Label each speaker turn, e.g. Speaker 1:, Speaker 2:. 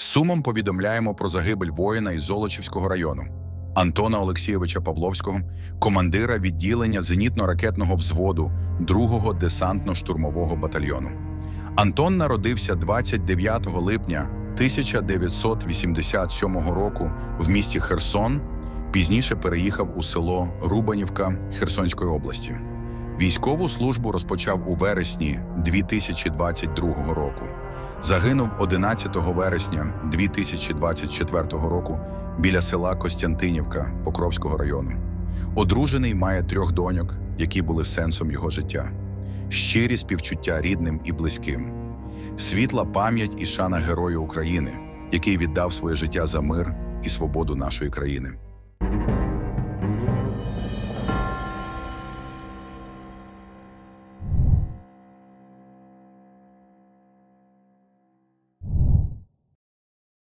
Speaker 1: сумом повідомляємо про загибель воїна із Золочівського району Антона Олексійовича Павловського, командира відділення зенітно-ракетного взводу 2-го десантно-штурмового батальйону. Антон народився 29 липня 1987 року в місті Херсон, пізніше переїхав у село Рубанівка Херсонської області. Військову службу розпочав у вересні 2022 року. Загинув 11 вересня 2024 року біля села Костянтинівка Покровського району. Одружений, має 3 доньок, які були сенсом його життя. Щирі співчуття рідним і близьким. Світла пам'ять і шана Герою України, який віддав своє життя за мир і свободу нашої країни.